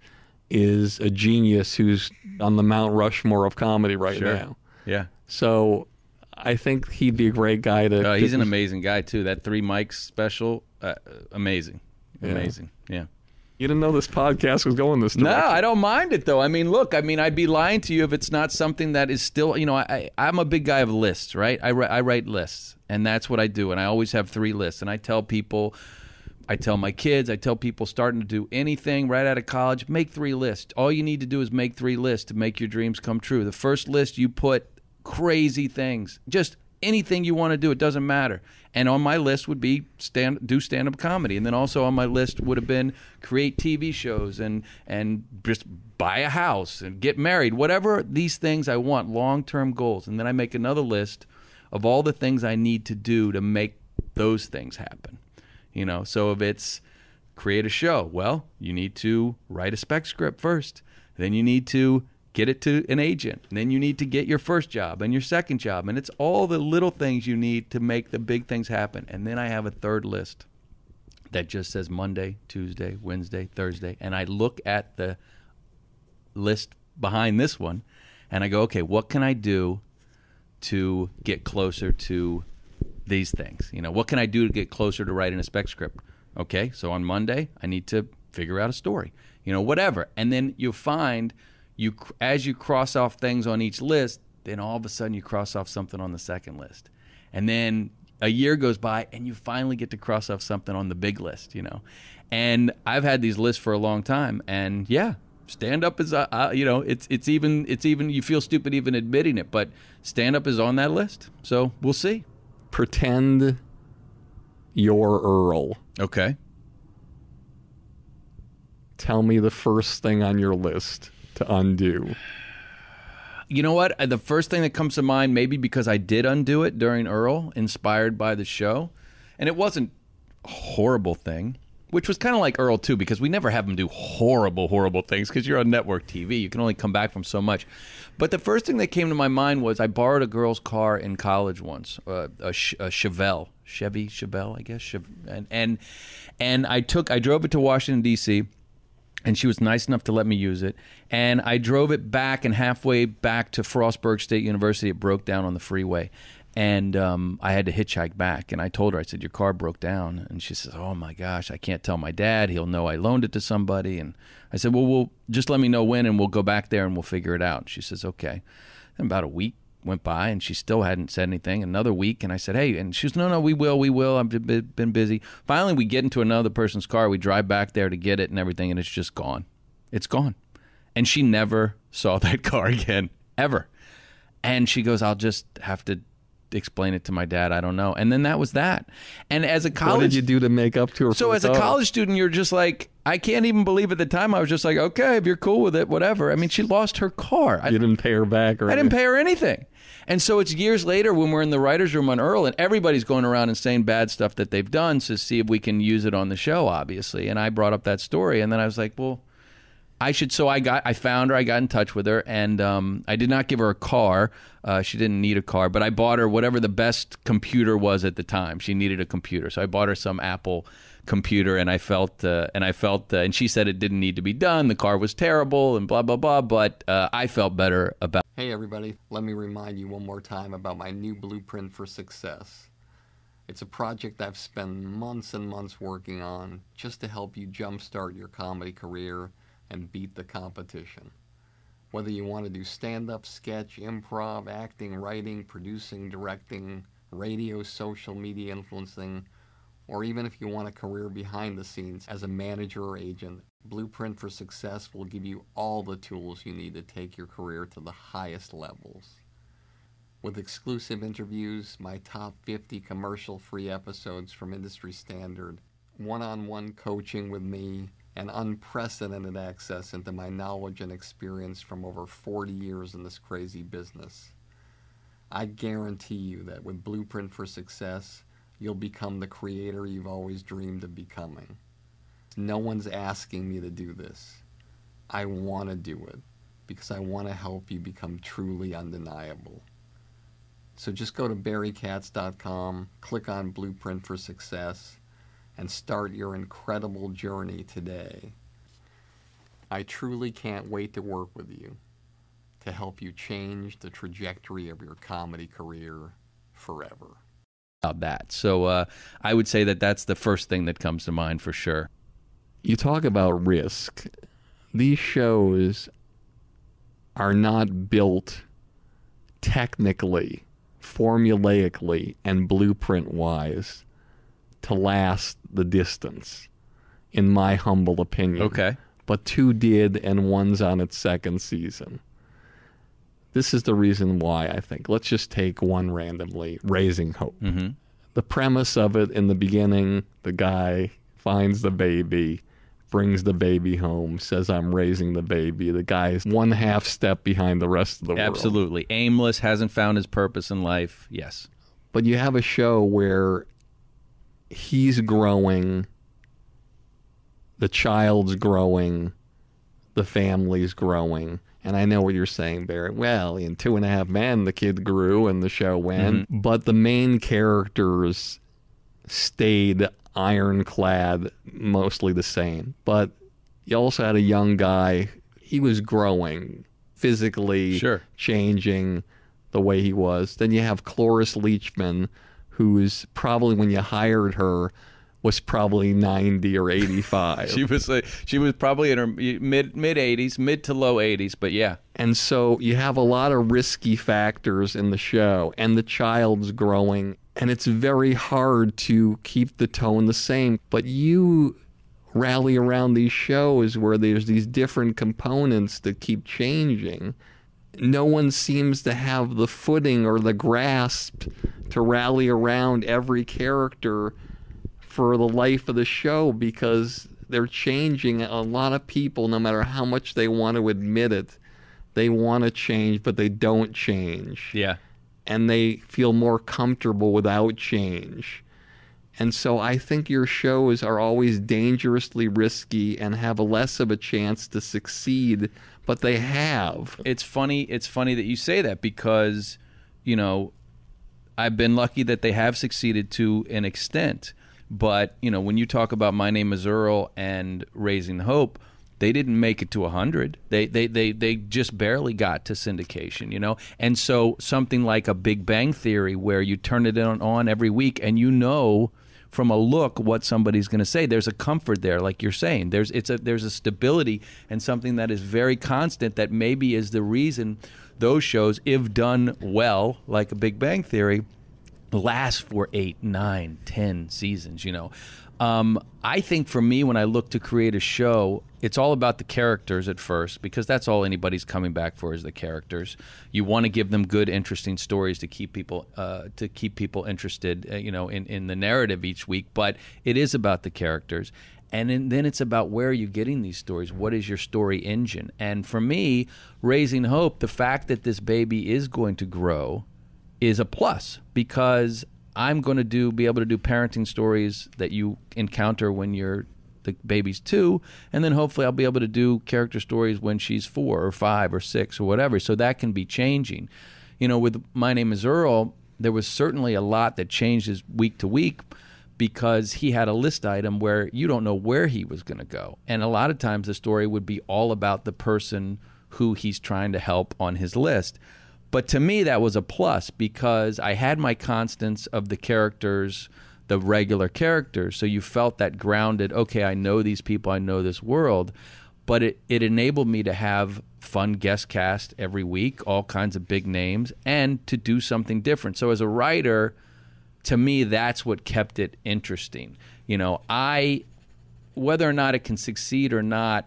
is a genius who's on the Mount Rushmore of comedy right now. Yeah. So I think he'd be a great guy to... he's an amazing guy, too. That 3 Mics special, amazing. Amazing, yeah. You didn't know this podcast was going this direction. No, I don't mind it, though. I mean, look, I'd be lying to you if it's not something that is still... I'm a big guy of lists, right? I write lists, and that's what I do, and I always have 3 lists, and I tell people... I tell my kids, I tell people starting to do anything right out of college, make 3 lists. All you need to do is make 3 lists to make your dreams come true. The first list, you put crazy things, just anything you want to do. It doesn't matter. And on my list would be do stand-up comedy. And then also on my list would have been create TV shows and just buy a house and get married, whatever these things I want, long-term goals. And then I make another list of all the things I need to do to make those things happen. So if it's create a show, well, you need to write a spec script first. Then you need to get it to an agent. And then you need to get your first job and your second job. And it's all the little things you need to make the big things happen. And then I have a third list that just says Monday, Tuesday, Wednesday, Thursday. And I look at the list behind this one and I go, okay, what can I do to get closer to these things? What can I do to get closer to writing a spec script? Okay, so on Monday, I need to figure out a story, whatever. And then you'll find as you cross off things on each list, then all of a sudden you cross off something on the second list. And then a year goes by and you finally get to cross off something on the big list, And I've had these lists for a long time, and yeah, stand up is it's even you feel stupid even admitting it, but stand up is on that list. So we'll see. Pretend you're Earl. Okay. Tell me the first thing on your list to undo. You know what? The first thing that comes to mind, maybe because I did undo it during Earl, inspired by the show, and it wasn't a horrible thing, which was kind of like Earl too, because we never have him do horrible things because you're on network TV. You can only come back from so much. But the first thing that came to my mind was I borrowed a girl's car in college once, a Chevelle, I guess, and I drove it to Washington D.C. and she was nice enough to let me use it. And I drove it back, and halfway back to Frostburg State University, it broke down on the freeway. And I had to hitchhike back. And I told her, I said, your car broke down. And she says, oh, my gosh, I can't tell my dad. He'll know I loaned it to somebody. And I said, well, we'll just let me know when, and we'll go back there and we'll figure it out. She says, okay. And about a week went by, and she still hadn't said anything. Another week, and I said, hey. And she says, no, we will. I've been busy. Finally, we get into another person's car. We drive back there to get it and everything, and it's just gone. It's gone. And she never saw that car again, ever. And she goes, I'll just have to explain it to my dad. I don't know. And then that was that. And as a college... What did you do to make up to her? So as a college student, you're just like, I can't even believe at the time. I was just like, okay, if you're cool with it, whatever. I mean, she lost her car. You didn't pay her back? I didn't pay her anything. And so it's years later when we're in the writer's room on Earl, and everybody's going around and saying bad stuff that they've done to see if we can use it on the show, obviously. And I brought up that story, and then I was like, well... I found her, I got in touch with her, and I did not give her a car. She didn't need a car, but I bought her whatever the best computer was at the time. She needed a computer, so I bought her some Apple computer, and and she said it didn't need to be done. The car was terrible, and blah, blah, blah, but I felt better about it. Hey everybody, let me remind you one more time about my new Blueprint for Success. It's a project I've spent months and months working on just to help you jumpstart your comedy career and beat the competition. Whether you want to do stand-up, sketch, improv, acting, writing, producing, directing, radio, social media influencing, or even if you want a career behind the scenes as a manager or agent, Blueprint for Success will give you all the tools you need to take your career to the highest levels. With exclusive interviews, my top 50 commercial-free episodes from industry standard, one-on-one coaching with me, and unprecedented access into my knowledge and experience from over 40 years in this crazy business. I guarantee you that with Blueprint for Success, you'll become the creator you've always dreamed of becoming. No one's asking me to do this. I want to do it because I want to help you become truly undeniable. So just go to barrykatz.com, click on Blueprint for Success, and start your incredible journey today. I truly can't wait to work with you to help you change the trajectory of your comedy career forever. About that. So I would say that that's the first thing that comes to mind for sure. You talk about risk. These shows are not built technically, formulaically, and blueprint-wise to last the distance, in my humble opinion. Okay. But 2 did, and 1's on its 2nd season. This is the reason why, I think. Let's just take one randomly, Raising Hope. Mm-hmm. The premise of it, in the beginning, the guy finds the baby, brings the baby home, says, I'm raising the baby. The guy's 1/2 step behind the rest of the world. Absolutely. Aimless, hasn't found his purpose in life. Yes. But you have a show where he's growing, the child's growing, the family's growing. And I know what you're saying, Barry. Well, in 2.5 Men, the kid grew and the show went. Mm-hmm. But the main characters stayed ironclad, mostly the same. But you also had a young guy. He was growing, physically Sure. changing the way he was. Then you have Cloris Leachman, who's probably, when you hired her, was probably 90 or 85. She was probably in her mid 80s, mid to low 80s, but yeah. And so you have a lot of risky factors in the show, and the child's growing, and it's very hard to keep the tone the same. But you rally around these shows where there's these different components that keep changing. No one seems to have the footing or the grasp to rally around every character for the life of the show, because they're changing. A lot of people, no matter how much they want to admit it, they want to change, but they don't change. Yeah. And they feel more comfortable without change. And so I think your shows are always dangerously risky and have a less of a chance to succeed, but they have. It's funny that you say that, because, you know, I've been lucky that they have succeeded to an extent. But, you know, when you talk about My Name Is Earl and Raising Hope, they didn't make it to 100. They just barely got to syndication, you know? And so something like a Big Bang Theory, where you turn it on every week and you know from a look what somebody's going to say, there's a comfort there, like you're saying. There's a stability and something that is very constant that maybe is the reason those shows, if done well, like a Big Bang Theory, last for 8, 9, 10 seasons, you know. I think for me, when I look to create a show, it's all about the characters at first, because that's all anybody's coming back for is the characters. You want to give them good, interesting stories to keep people interested, in the narrative each week. But it is about the characters. And then it's about where are you getting these stories? What is your story engine? And for me, Raising Hope, the fact that this baby is going to grow is a plus, because I'm going to be able to do parenting stories that you encounter when the baby's 2, and then hopefully I'll be able to do character stories when she's 4 or 5 or 6 or whatever. So that can be changing. With My Name Is Earl, there was certainly a lot that changes week to week, because he had a list item where you don't know where he was going to go. And a lot of times the story would be all about the person who he's trying to help on his list. But to me, that was a plus, because I had my constants of the characters, the regular characters. So you felt that grounded, okay, I know these people, I know this world. But it enabled me to have fun guest cast every week, all kinds of big names, and to do something different. So as a writer, to me, that's what kept it interesting. Whether or not it can succeed or not,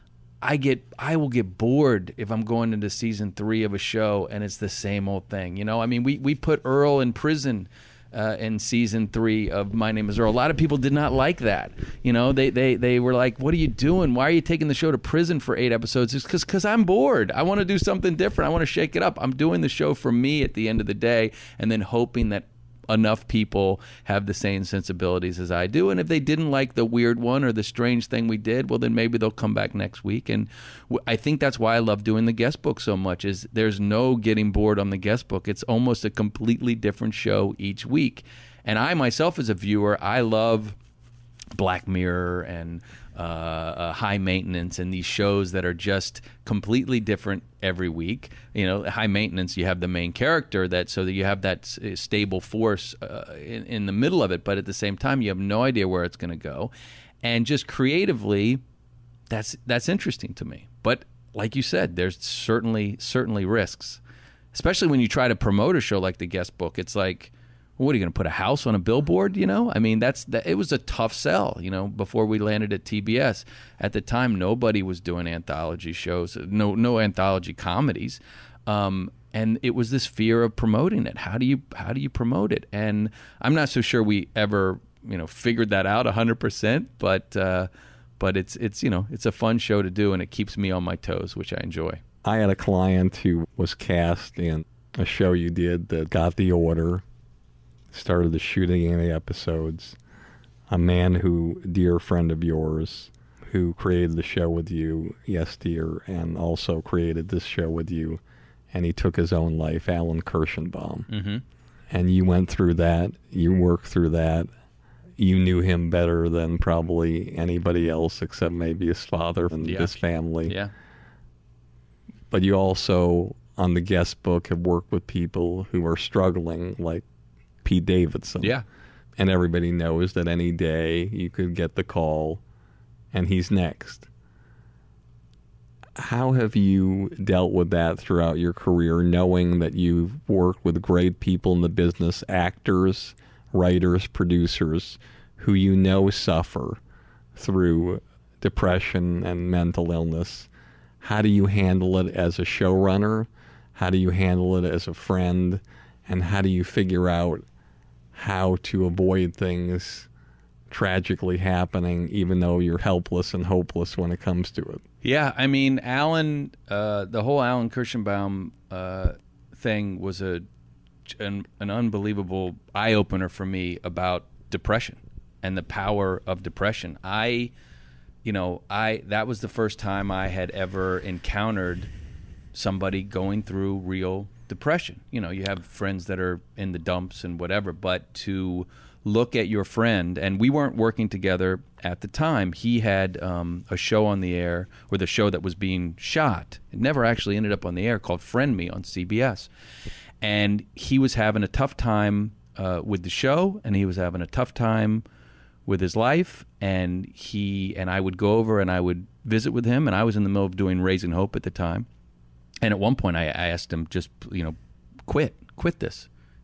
I will get bored if I'm going into season 3 of a show and it's the same old thing. We put Earl in prison in season 3 of My Name Is Earl. A lot of people did not like that. They were like, "What are you doing? Why are you taking the show to prison for 8 episodes?" It's because I'm bored. I want to do something different. I want to shake it up. I'm doing the show for me at the end of the day, and then hoping that enough people have the same sensibilities as I do. And if they didn't like the weird one or the strange thing we did, well, then maybe they'll come back next week. And I think that's why I love doing the guest book so much, is there's no getting bored on the guest book. It's almost a completely different show each week. And I myself, as a viewer, I love Black Mirror and High Maintenance and these shows that are just completely different every week. High Maintenance, you have the main character so that you have that stable force in the middle of it, but at the same time you have no idea where it's going to go. And just creatively, that's interesting to me. But like you said, there's certainly risks, especially when you try to promote a show like the guest book. It's like, what are you going to put a house on a billboard? It was a tough sell. Before we landed at TBS, at the time nobody was doing anthology shows, no anthology comedies, and it was this fear of promoting it. How do you promote it? And I'm not so sure we ever figured that out 100%, but it's a fun show to do, and it keeps me on my toes, which I enjoy. I had a client who was cast in a show you did that got the order. Started the shooting of the episodes. A man dear friend of yours, who created the show with you, Yes Dear, and also created this show with you, and he took his own life, Alan Kirschenbaum. Mm-hmm. And you went through that, you worked through that. You knew him better than probably anybody else, except maybe his father and his family. Yeah. But you also, on the guest book, have worked with people who are struggling, like Pete Davidson. Yeah. And everybody knows that any day you could get the call and he's next. How have you dealt with that throughout your career, knowing that you've worked with great people in the business, actors, writers, producers, who suffer through depression and mental illness? How do you handle it as a showrunner? How do you handle it as a friend? And how do you figure out how to avoid things tragically happening, even though you're helpless and hopeless when it comes to it? Yeah, Alan, the whole Alan Kirschenbaum thing was an unbelievable eye-opener for me about depression and the power of depression. That was the first time I had ever encountered somebody going through real depression. You have friends that are in the dumps and whatever, but to look at your friend, and we weren't working together at the time. He had a show on the air, or the show that was being shot. It never actually ended up on the air, called Friend Me on CBS. And he was having a tough time with the show, and he was having a tough time with his life, and I would go over and I would visit with him, and I was in the middle of doing Raising Hope at the time. And at one point I asked him, just, quit this.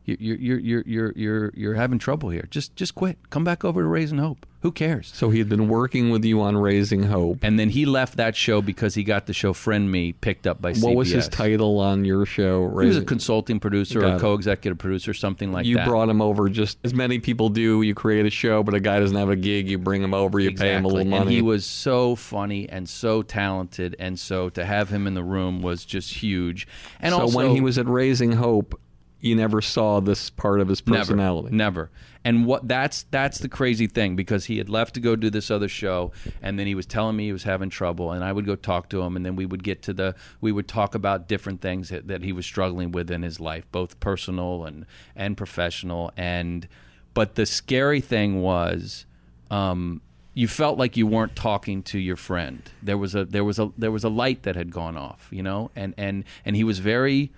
You're having trouble here. Just quit. Come back over to Raising Hope. Who cares? So he had been working with you on Raising Hope. And then he left that show because he got the show Friend Me picked up by CBS. What was his title on your show? He was a consulting producer or co-executive producer, something like that. You brought him over just as many people do. You create a show, but a guy doesn't have a gig. You bring him over. You pay him a little money. And he was so funny and so talented. And so to have him in the room was just huge. And so also, when he was at Raising Hope, you never saw this part of his personality. Never. And that's the crazy thing, because he had left to go do this other show, and then he was telling me he was having trouble, and I would go talk to him, and then we would talk about different things that he was struggling with in his life, both personal and professional. But the scary thing was, you felt like you weren't talking to your friend. There was a light that had gone off, you know, and he was very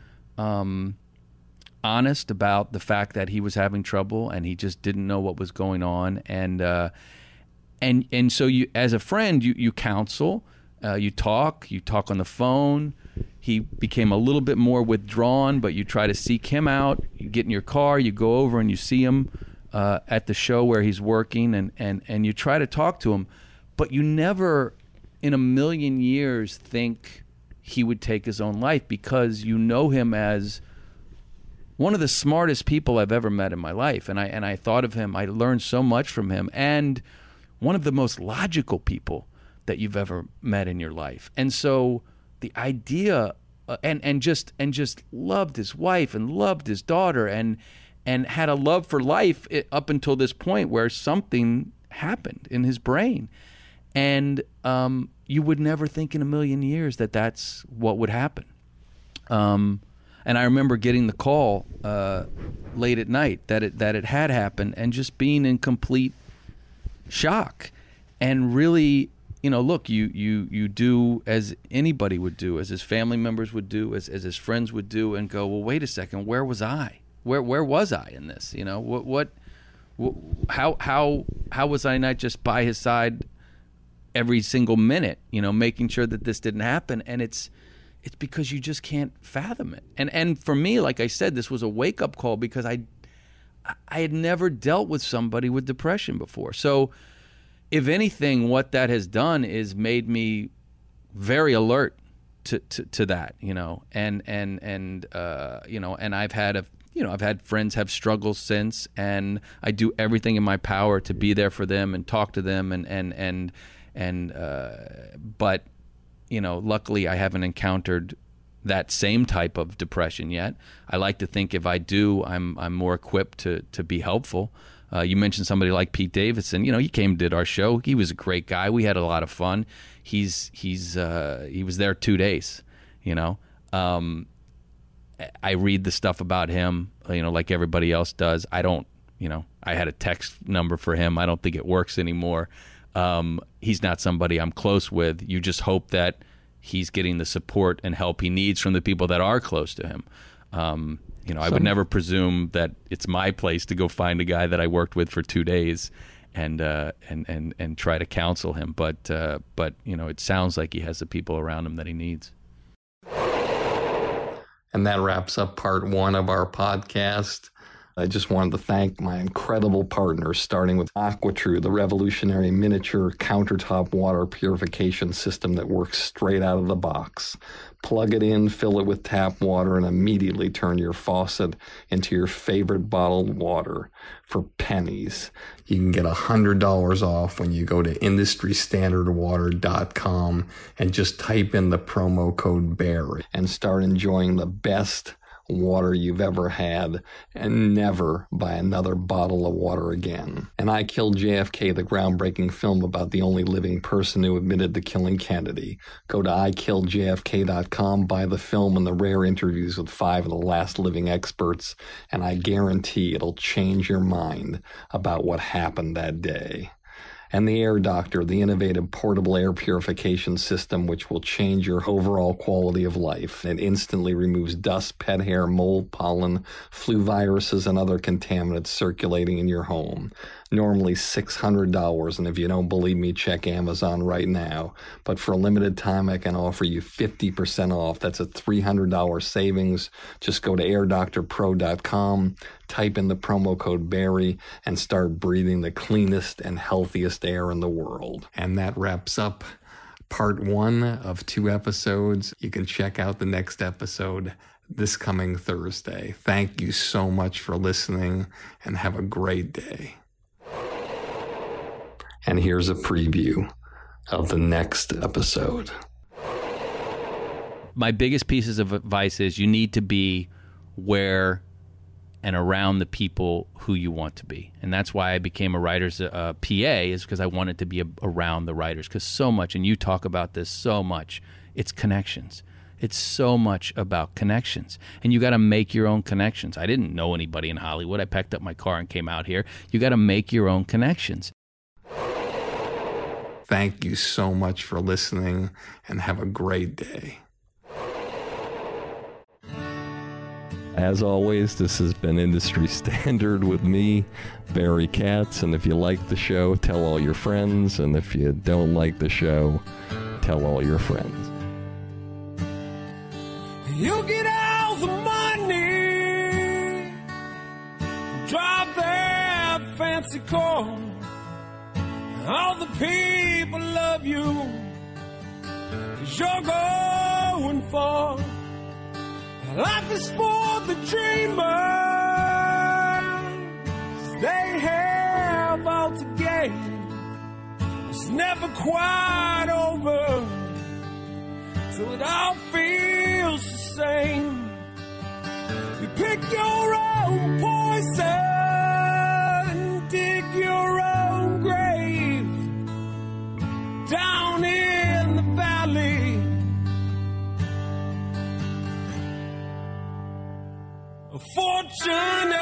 honest about the fact that he was having trouble and he just didn't know what was going on. And so you, as a friend, you counsel, you talk on the phone. He became a little bit more withdrawn, but you try to seek him out. You get in your car, you go over and you see him at the show where he's working, and you try to talk to him, but you never in a million years think he would take his own life, because you know him as one of the smartest people I've ever met in my life. And I thought of him, I learned so much from him, and one of the most logical people that you've ever met in your life. And so the idea, and just loved his wife and loved his daughter, and had a love for life up until this point where something happened in his brain. And you would never think in a million years that that's what would happen. And I remember getting the call late at night that it had happened, and just being in complete shock. And really, you know, look, you do as anybody would do, as his family members would do, as his friends would do, and go, well, wait a second, where was I? Where was I in this? You know, how was I not just by his side every single minute, you know, making sure that this didn't happen? And it's because you just can't fathom it. And for me, like I said, this was a wake-up call, because I had never dealt with somebody with depression before. So if anything, what that has done is made me very alert to that, you know. And you know, and I've had friends have struggles since, and I do everything in my power to be there for them and talk to them, but you know, luckily I haven't encountered that same type of depression yet. I like to think if I do, I'm more equipped to be helpful. You mentioned somebody like Pete Davidson. You know, he came and did our show. He was a great guy. We had a lot of fun. He was there 2 days. You know, I read the stuff about him, you know, like everybody else does. I don't, you know, I had a text number for him. I don't think it works anymore. He's not somebody I'm close with. You just hope that he's getting the support and help he needs from the people that are close to him. You know, I would never presume that it's my place to go find a guy that I worked with for 2 days and try to counsel him. But you know, it sounds like he has the people around him that he needs. And that wraps up part one of our podcast. I just wanted to thank my incredible partners, starting with AquaTrue, the revolutionary miniature countertop water purification system that works straight out of the box. Plug it in, fill it with tap water, and immediately turn your faucet into your favorite bottled water for pennies. You can get $100 off when you go to industrystandardwater.com and just type in the promo code BARRY and start enjoying the best water you've ever had, and never buy another bottle of water again. And I Killed JFK, the groundbreaking film about the only living person who admitted to killing Kennedy. Go to ikilledjfk.com, buy the film and the rare interviews with 5 of the last living experts, and I guarantee it'll change your mind about what happened that day. And the Air Doctor, the innovative portable air purification system which will change your overall quality of life. It instantly removes dust, pet hair, mold, pollen, flu viruses, and other contaminants circulating in your home. normally $600. And if you don't believe me, check Amazon right now. But for a limited time, I can offer you 50% off. That's a $300 savings. Just go to airdoctorpro.com, type in the promo code Barry, and start breathing the cleanest and healthiest air in the world. And that wraps up part 1 of 2 episodes. You can check out the next episode this coming Thursday. Thank you so much for listening, and have a great day. And here's a preview of the next episode. My biggest pieces of advice is you need to be where and around the people who you want to be. And that's why I became a writer's PA, is because I wanted to be around the writers. Because so much, and you talk about this so much, it's connections. It's so much about connections. And you got to make your own connections. I didn't know anybody in Hollywood. I packed up my car and came out here. You got to make your own connections. Thank you so much for listening, and have a great day. As always, this has been Industry Standard with me, Barry Katz. And if you like the show, tell all your friends. And if you don't like the show, tell all your friends. You get all the money, drive that fancy car. All the people love you, 'cause you're going far. Life is for the dreamers, they have all to gain. It's never quite over till it all feels the same. You pick your own poison, dig your own grave down in the valley of fortune.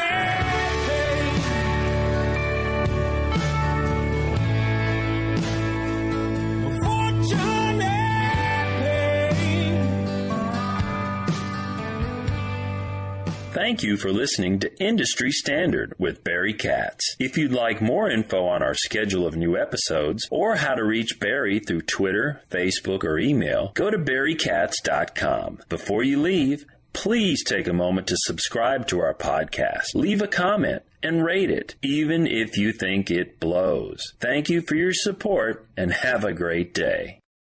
Thank you for listening to Industry Standard with Barry Katz. If you'd like more info on our schedule of new episodes or how to reach Barry through Twitter, Facebook, or email, go to barrykatz.com. Before you leave, please take a moment to subscribe to our podcast, leave a comment, and rate it, even if you think it blows. Thank you for your support, and have a great day.